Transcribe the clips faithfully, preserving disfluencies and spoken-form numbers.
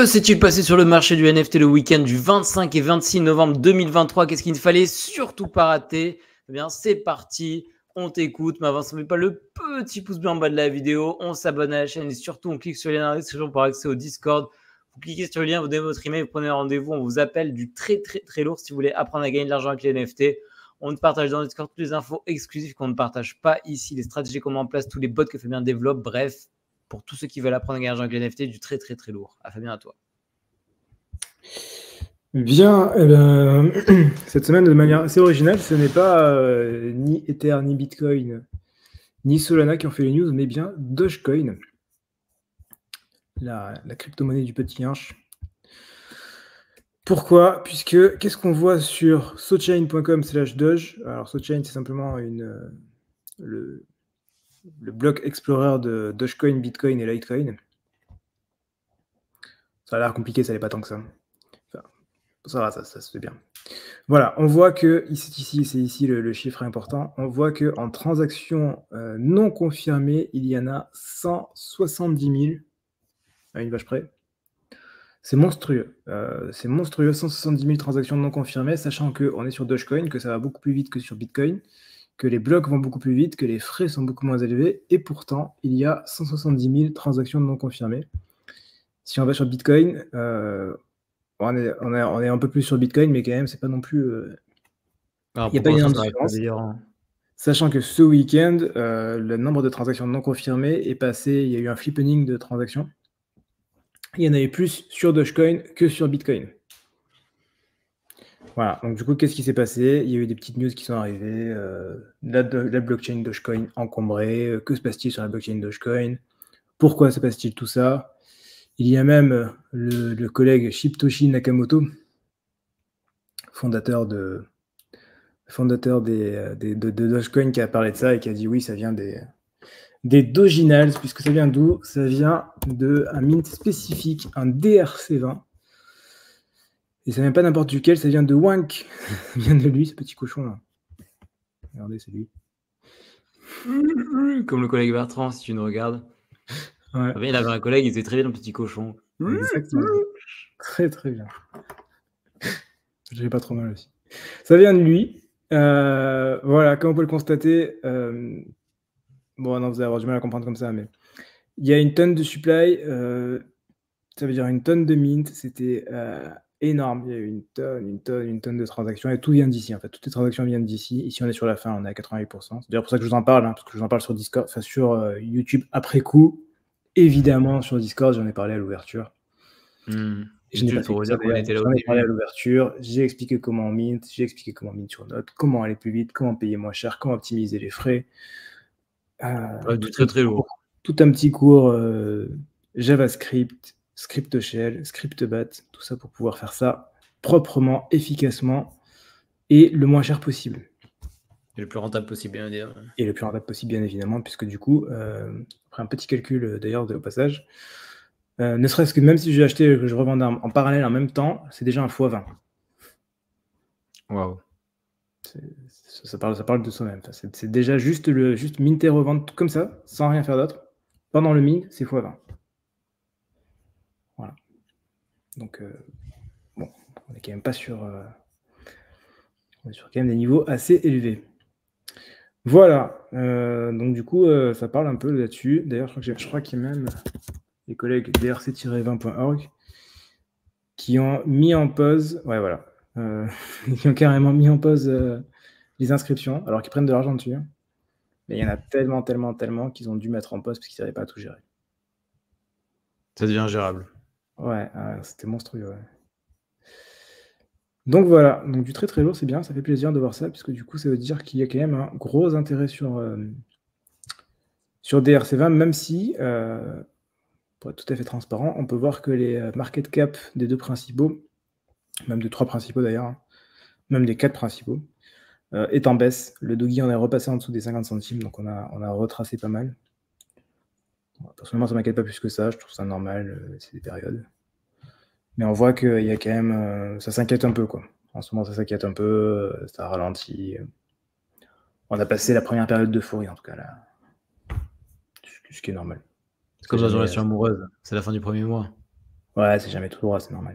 Que s'est-il passé sur le marché du N F T le week-end du vingt-cinq et vingt-six novembre deux mille vingt-trois? Qu'est-ce qu'il ne fallait surtout pas rater? Eh bien, c'est parti, on t'écoute, mais avant ça, ne met pas le petit pouce bleu en bas de la vidéo, on s'abonne à la chaîne et surtout, on clique sur les liens dans la description pour avoir accès au Discord. Vous cliquez sur le lien, vous donnez votre email, vous prenez un rendez-vous, on vous appelle du très très très lourd si vous voulez apprendre à gagner de l'argent avec les N F T. On te partage dans le Discord toutes les infos exclusives qu'on ne partage pas ici, les stratégies qu'on met en place, tous les bots que Fabien développe, bref. Pour tous ceux qui veulent apprendre à gagner de l'argent avec les N F T, du très très très lourd. Ah, Fabien, à toi. Bien, eh ben, cette semaine, de manière assez originale, ce n'est pas euh, ni Ether, ni Bitcoin, ni Solana qui ont fait les news, mais bien Dogecoin, la, la crypto-monnaie du petit hanche. Pourquoi? Puisque, qu'est-ce qu'on voit sur sochain point com slash doge? Alors, Sochain, c'est simplement une, euh, le, le bloc explorer de Dogecoin, Bitcoin et Litecoin. Ça a l'air compliqué, ça n'est pas tant que ça. Enfin, ça va, ça, ça se fait bien. Voilà, on voit que, ici, c'est ici le, le chiffre important, on voit qu'en transactions euh, non confirmées, il y en a cent soixante-dix mille, à une vache près. C'est monstrueux, euh, c'est monstrueux, cent soixante-dix mille transactions non confirmées, sachant qu'on est sur Dogecoin, que ça va beaucoup plus vite que sur Bitcoin, que les blocs vont beaucoup plus vite, que les frais sont beaucoup moins élevés, et pourtant, il y a cent soixante-dix mille transactions non confirmées. Si on va sur Bitcoin, euh, on, est, on, est, on est un peu plus sur Bitcoin, mais quand même, c'est pas non plus... Euh, il n'y a pas une énorme différence. Sachant que ce week-end, euh, le nombre de transactions non confirmées est passé, il y a eu un flippening de transactions. Il y en avait plus sur Dogecoin que sur Bitcoin. Voilà, donc du coup, qu'est-ce qui s'est passé? Il y a eu des petites news qui sont arrivées. Euh, la, la blockchain Dogecoin encombrée. Euh, que se passe-t-il sur la blockchain Dogecoin? Pourquoi se passe-t-il tout ça? Il y a même le, le collègue Shibtoshi Nakamoto, fondateur de... fondateur des, des, de, de Dogecoin, qui a parlé de ça et qui a dit oui, ça vient des, des Doginals, puisque ça vient d'où? Ça vient d'un mint spécifique, un D R C vingt. Et ça vient pas n'importe duquel, ça vient de Wank. Ça vient de lui, ce petit cochon là. Regardez, c'est lui. Comme le collègue Bertrand, si tu nous regardes. Ouais. Il avait un collègue, il était très bien, le petit cochon. Exactement. Très très bien. Je l'ai pas trop mal aussi. Ça vient de lui. Euh, voilà, comme on peut le constater, euh, bon, non, vous allez avoir du mal à comprendre comme ça, mais il y a une tonne de supply, euh, ça veut dire une tonne de mint, c'était euh, énorme. Il y a eu une tonne, une tonne, une tonne de transactions, et tout vient d'ici, en fait. Toutes les transactions viennent d'ici. Ici, on est sur la fin, on est à quatre-vingt-huit pour cent. C'est d'ailleurs pour ça que je vous en parle, hein, parce que je vous en parle sur Discord, enfin sur euh, YouTube après coup. Évidemment, sur Discord, j'en ai parlé à l'ouverture. Mmh. Je n'ai pas fait que ça, qu'on était là j'en ai parlé à l'ouverture, j'ai expliqué comment on mint, j'ai expliqué comment mint sur Note, comment aller plus vite, comment payer moins cher, comment optimiser les frais. Euh, ouais, tout très très lourd. Tout un petit cours euh, JavaScript, script shell, script bat, tout ça pour pouvoir faire ça proprement, efficacement et le moins cher possible. Et le plus rentable possible, bien dire. Et le plus rentable possible, bien évidemment, puisque du coup, euh, après un petit calcul d'ailleurs au passage, euh, ne serait-ce que même si j'ai acheté que je revendais en, en parallèle en même temps, c'est déjà un fois vingt. Waouh. Ça parle, ça parle de soi-même. Enfin, c'est déjà juste le juste minter revendre comme ça, sans rien faire d'autre. Pendant le min, c'est fois vingt. Voilà. Donc, euh, bon, on est quand même pas sur, euh, on est sur quand même des niveaux assez élevés. Voilà. Euh, donc du coup, euh, ça parle un peu là-dessus. D'ailleurs, je crois, je crois qu'il y a même les collègues d r c tiret vingt point org qui ont mis en pause, ouais, voilà, euh, qui ont carrément mis en pause euh, les inscriptions, alors qu'ils prennent de l'argent dessus. Hein. Mais il y en a tellement, tellement, tellement qu'ils ont dû mettre en pause parce qu'ils n'arrivaient pas à tout gérer. Ça devient gérable. Ouais, euh, c'était monstrueux. Ouais. Donc voilà, donc du très très lourd, c'est bien, ça fait plaisir de voir ça, puisque du coup, ça veut dire qu'il y a quand même un gros intérêt sur, euh, sur D R C vingt, même si, euh, pour être tout à fait transparent, on peut voir que les market cap des deux principaux, même des trois principaux d'ailleurs, hein, même des quatre principaux, euh, est en baisse. Le Dogi en est repassé en dessous des cinquante centimes, donc on a, on a retracé pas mal. Personnellement, ça ne m'inquiète pas plus que ça, je trouve ça normal, euh, c'est des périodes. Mais on voit qu'il y a quand même, euh, ça s'inquiète un peu, quoi. En ce moment, ça s'inquiète un peu, euh, ça ralentit. On a passé la première période d'euphorie, en tout cas, là. Ce qui est normal. C'est comme dans une relation amoureuse, c'est la fin du premier mois. Ouais, c'est jamais tout droit, c'est normal.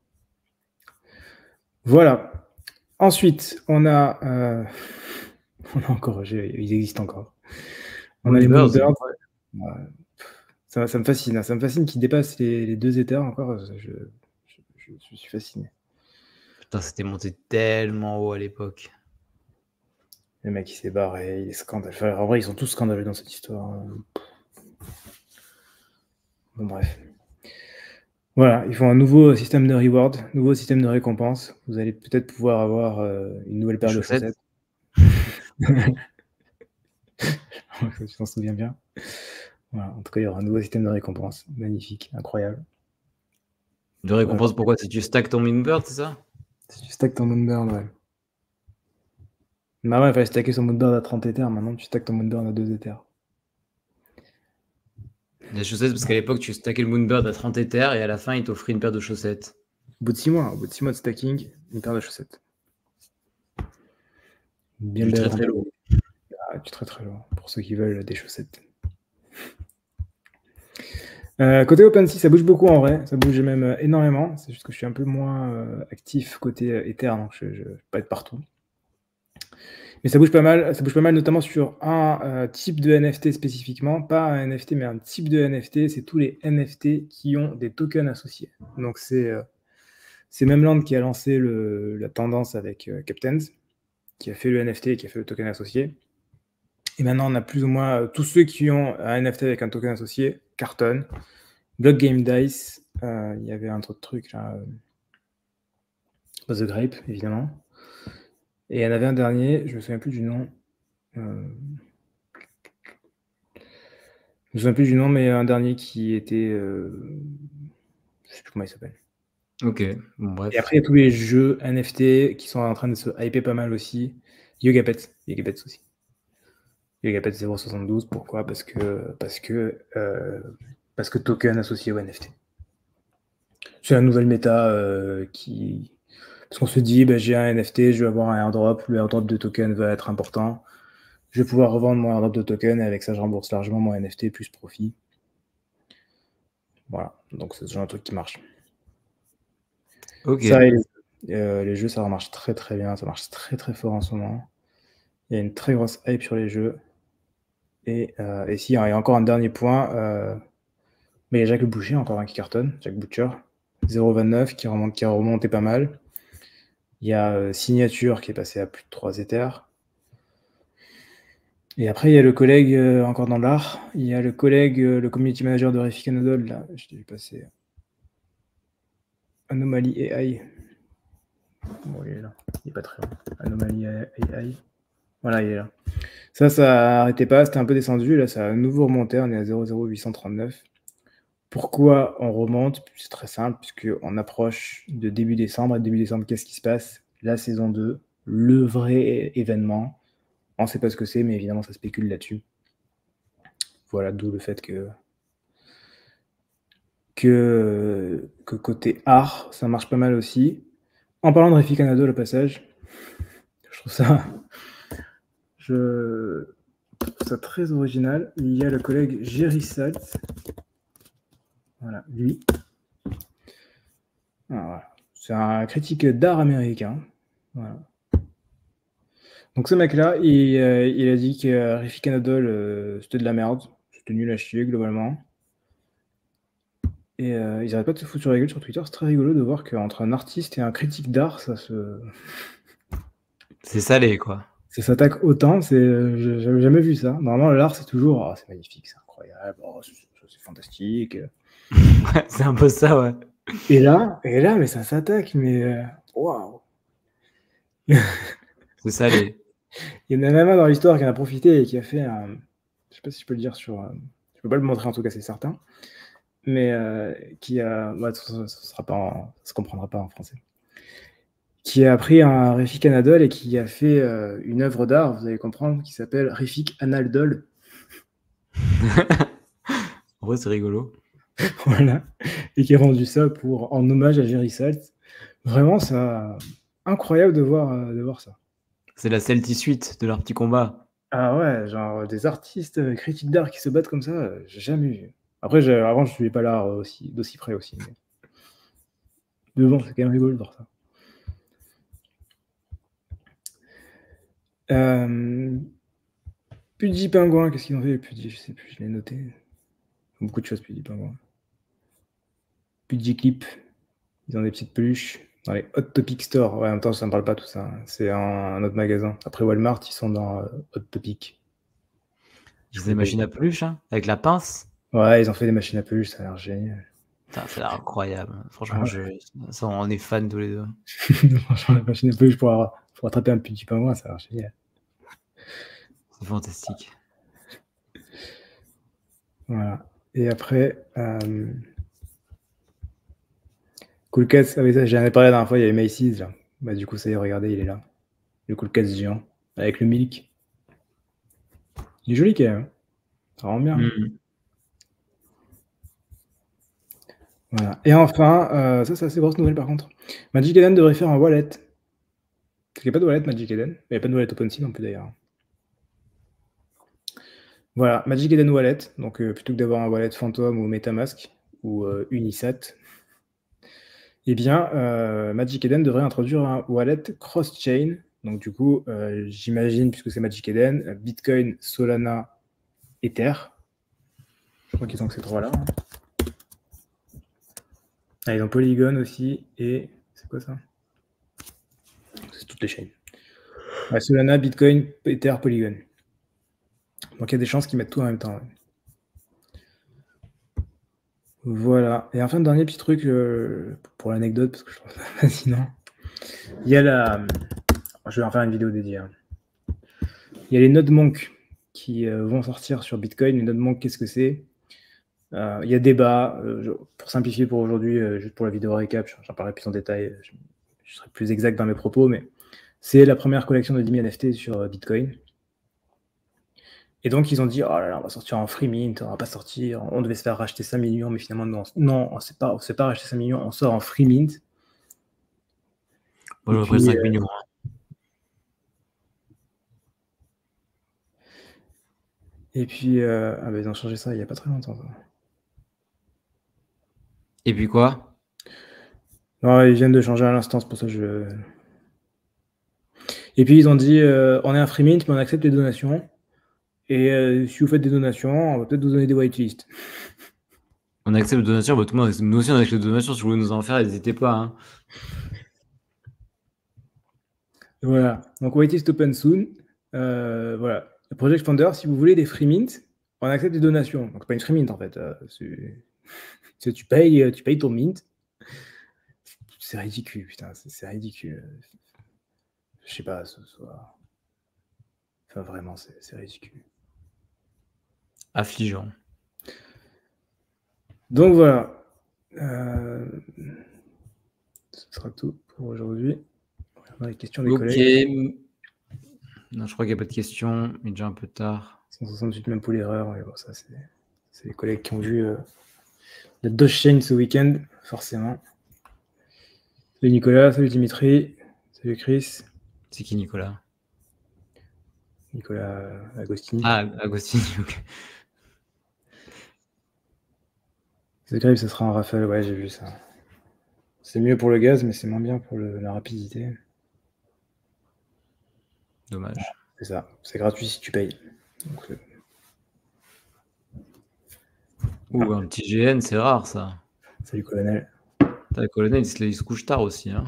Voilà. Ensuite, on a, euh, on a encore, j'ai- ils existent encore. On a les Moonbirds. Moonbirds. Ouais. Ça, ça me fascine, hein. Ça me fascine qu'ils dépassent les, les deux éthers encore. Je, je, je- je suis fasciné. Putain, c'était monté tellement haut à l'époque. Le mec, il s'est barré, il est scandaleux. Enfin, en vrai, ils sont tous scandaleux dans cette histoire. Bon, bref. Voilà, ils font un nouveau système de reward, nouveau système de récompense. Vous allez peut-être pouvoir avoir euh, une nouvelle paire Les de chaussettes. chaussettes. Tu t'en souviens bien. Voilà, en tout cas, il y aura un nouveau système de récompense. Magnifique, incroyable. De récompense, pourquoi? Si tu stack ton Moonbird, c'est ça? Si tu stacks ton Moonbird, ouais. Bah ouais, il fallait stacker son Moonbird à trente éthers. Maintenant, tu stacks ton Moonbird à deux éthers. Les chaussettes, parce qu'à l'époque, tu stackais le Moonbird à trente éthers et à la fin, il t'offrait une paire de chaussettes. Au bout de six mois, au bout de six mois de stacking, une paire de chaussettes. Bien Du belle très très lourd. Ah, du très très lourd, pour ceux qui veulent des chaussettes. Euh, côté OpenSea, ça bouge beaucoup en vrai, ça bouge même euh, énormément. C'est juste que je suis un peu moins euh, actif côté euh, Ether, donc je ne peux pas être partout. Mais ça bouge pas mal, ça bouge pas mal notamment sur un euh, type de N F T spécifiquement, pas un N F T mais un type de N F T, c'est tous les N F T qui ont des tokens associés. Donc c'est euh, c'est Memland qui a lancé le, la tendance avec euh, Captains, qui a fait le N F T et qui a fait le token associé. Et maintenant on a plus ou moins euh, tous ceux qui ont un N F T avec un token associé cartonnent. Block Game Dice, euh, il y avait un autre truc là, euh, The Grape évidemment. Et il y en avait un dernier, je me souviens plus du nom. Euh... Je me souviens plus du nom, mais un dernier qui était, euh... je sais plus comment il s'appelle. Ok, bon bref. Et après il y a tous les jeux N F T qui sont en train de se hyper pas mal aussi. Yoga Pets, Yoga Pets aussi. Yoga Pets zéro virgule soixante-douze, pourquoi? Parce que parce que euh... parce que token associé au N F T. C'est la nouvelle méta euh, qui Parce qu'on se dit, bah, j'ai un N F T, je vais avoir un airdrop, le airdrop de token va être important. Je vais pouvoir revendre mon airdrop de token et avec ça, je rembourse largement mon N F T plus profit. Voilà, donc c'est ce genre de truc qui marche. Ok. Ça et les, euh, les jeux, ça marche très très bien, ça marche très très fort en ce moment. Il y a une très grosse hype sur les jeux. Et, euh, et si, il y a encore un dernier point, euh, mais il y a Jacques Le Boucher, encore un qui cartonne, Jack Butcher, zéro virgule vingt-neuf qui, remonte, qui a remonté pas mal. Il y a euh, Signature qui est passé à plus de trois éthers. Et après, il y a le collègue, euh, encore dans l'art, il y a le collègue, euh, le community manager de Refik Anadol, là, je t'ai vu passer. Anomaly A I. Bon, il est là, il est pas très loin. Anomaly A I. Voilà, il est là. Ça, ça arrêtait pas, c'était un peu descendu, là, ça a à nouveau remonté, on est à zéro virgule zéro huit cent trente-neuf. Pourquoi on remonte? C'est très simple, puisqu'on approche de début décembre, et début décembre, qu'est-ce qui se passe? La saison deux, le vrai événement. On ne sait pas ce que c'est, mais évidemment, ça spécule là-dessus. Voilà, d'où le fait que, que, que côté art, ça marche pas mal aussi. En parlant de Refik Anadol, au passage, je trouve ça, je trouve ça très original. Il y a le collègue Jerry Salt. Voilà, lui. Ah, voilà. C'est un critique d'art américain. Voilà. Donc ce mec-là, il, euh, il a dit que Refik Anadol, euh, c'était de la merde. C'était nul à chier, globalement. Et euh, ils n'arrêtent pas de se foutre sur la gueule sur Twitter. C'est très rigolo de voir qu'entre un artiste et un critique d'art, ça se... C'est salé, quoi. Ça s'attaque autant. C'est... J'avais jamais vu ça. Normalement, l'art, c'est toujours... Oh, c'est magnifique, c'est incroyable, oh, c'est, c'est fantastique. C'est un peu ça, ouais. Et là, et là mais ça s'attaque, mais... Waouh. C'est salé. Il y en a même un dans l'histoire qui en a profité et qui a fait un... Je sais pas si je peux le dire sur... Je peux pas le montrer, en tout cas, c'est certain. Mais euh, qui a... Ouais, ça, ça, sera pas en... ça se comprendra pas en français. Qui a pris un Refik Anadol et qui a fait euh, une œuvre d'art, vous allez comprendre, qui s'appelle Refik Anadol. En vrai, c'est rigolo. Voilà. Et qui a rendu ça pour, en hommage à Jerry Salt. Vraiment, c'est incroyable de voir, de voir ça. C'est la Celtic Suite de leur petit combat. Ah ouais, genre des artistes euh, critiques d'art qui se battent comme ça, euh, j'ai jamais vu. Après, j'ai, avant, je ne suivais pas l'art aussi, d'aussi près aussi. Mais... Mais bon, c'est quand même rigolo de voir ça. Euh... Pudgy Pingouin, qu'est-ce qu'ils ont fait les Pudgy? Je sais plus, je l'ai noté. Beaucoup de choses, Pudgy Pingouin. Pudgy Clip, ils ont des petites peluches. Dans les Hot Topic Store, ouais, en même temps, ça ne me parle pas tout ça. C'est un, un autre magasin. Après Walmart, ils sont dans euh, Hot Topic. Ils ont des machines à peluches, hein, avec la pince. Ouais, ils ont fait des machines à peluches, ça a l'air génial. Putain, ça a l'air incroyable. Franchement, ah. je... ça, on est fans tous les deux. Franchement, la machine à peluches pour, pour attraper un petit pingouin, ça a l'air génial. C'est fantastique. Voilà. Et après, euh... Cool Cats, ah oui, ça, j'en ai parlé la dernière fois, il y avait Macy's là. Bah, du coup, ça y est, regardez, il est là. Le Cool Cats géant, avec le milk. Il est joli quand même. Ça rend bien. Mm. Voilà. Et enfin, euh, ça c'est assez grosse nouvelle par contre. Magic Eden devrait faire un wallet. Parce qu'il n'y a pas de wallet Magic Eden. Il n'y a pas de wallet OpenSea non plus d'ailleurs. Voilà, Magic Eden Wallet. Donc euh, plutôt que d'avoir un wallet Phantom ou MetaMask ou euh, Unisat, eh bien, euh, Magic Eden devrait introduire un wallet cross-chain. Donc du coup, euh, j'imagine, puisque c'est Magic Eden, Bitcoin, Solana, Ether. Je crois qu'ils ont que ces trois-là. Hein. Ah, ils ont Polygon aussi, et c'est quoi ça? C'est toutes les chaînes. Ouais, Solana, Bitcoin, Ether, Polygon. Donc il y a des chances qu'ils mettent tout en même temps. Ouais. Voilà. Et enfin, dernier petit truc euh, pour l'anecdote, parce que je trouve ça fascinant. Il y a la... Je vais en faire une vidéo dédiée. Hein. Il y a les Node Monk qui euh, vont sortir sur Bitcoin. Les Node Monk, qu'est-ce que c'est? Euh, il y a débat. Euh, pour simplifier pour aujourd'hui, euh, juste pour la vidéo récap, j'en parlerai plus en détail. Je, je serai plus exact dans mes propos, mais c'est la première collection de dix mille N F T sur euh, Bitcoin. Et donc, ils ont dit, oh là là, on va sortir en free mint, on va pas sortir, on devait se faire racheter cinq millions, mais finalement, non, non on ne s'est pas, pas racheter cinq millions, on sort en free mint. Moi, j'ai pris cinq millions. Et puis, euh, ah bah, ils ont changé ça il n'y a pas très longtemps. Ça. Et puis quoi? Non, ils viennent de changer à l'instant, c'est pour ça que je... Et puis, ils ont dit, euh, on est un free mint, mais on accepte les donations. Et euh, si vous faites des donations, on va peut-être vous donner des whitelists. On accepte les donations, bah, tout le monde, nous aussi on accepte les donations, si vous voulez nous en faire, n'hésitez pas. Hein. Voilà, donc whitelist open soon. Euh, voilà, le Project Founder, si vous voulez des free mint, on accepte des donations. Donc pas une free mint en fait. Euh, c'est, tu, payes, tu payes ton mint. C'est ridicule, putain, c'est ridicule. Je sais pas, ce soit... Enfin, vraiment, c'est ridicule. Affligeant. Donc voilà. Euh... Ce sera tout pour aujourd'hui. Les questions des okay. collègues. Non, je crois qu'il n'y a pas de questions. Il est déjà un peu tard. cent soixante-huit même pour l'erreur. Bon, ça, c'est les collègues qui ont vu euh, la Doge Chain ce week-end, forcément. Salut Nicolas, salut Dimitri, salut Chris. C'est qui Nicolas? Nicolas Agostini. Ah, Agostini, ok. C'est grave, ça sera un rafale, ouais, j'ai vu ça. C'est mieux pour le gaz, mais c'est moins bien pour le, la rapidité. Dommage. C'est ça, c'est gratuit si tu payes. Donc, euh... Ouh, un petit G N, c'est rare ça. Salut colonel. Le colonel, il se, il se couche tard aussi. Hein.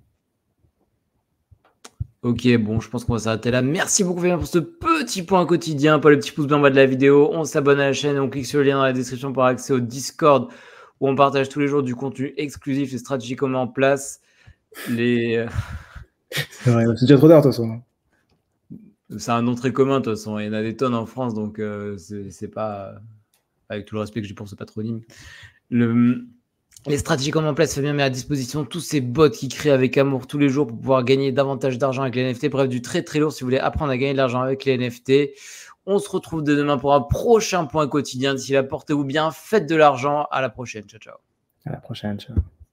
Ok, bon, je pense qu'on va s'arrêter là. Merci beaucoup pour ce petit point quotidien. Pas le petit pouce bleu en bas de la vidéo. On s'abonne à la chaîne. On clique sur le lien dans la description pour avoir accès au Discord où on partage tous les jours du contenu exclusif, les stratégies qu'on met en place. Les... C'est vrai, c'est déjà trop tard de toute façon. C'est un nom très commun de toute façon. Il y en a des tonnes en France, donc euh, c'est pas, avec tout le respect que j'ai pour ce patronyme. Le... Les stratégies qu'on met en place, Fabien met à disposition tous ces bots qui créent avec amour tous les jours pour pouvoir gagner davantage d'argent avec les N F T. Bref, du très très lourd si vous voulez apprendre à gagner de l'argent avec les N F T. On se retrouve dès demain pour un prochain point quotidien. D'ici là, portez-vous bien, faites de l'argent. À la prochaine. Ciao, ciao. À la prochaine. Ciao.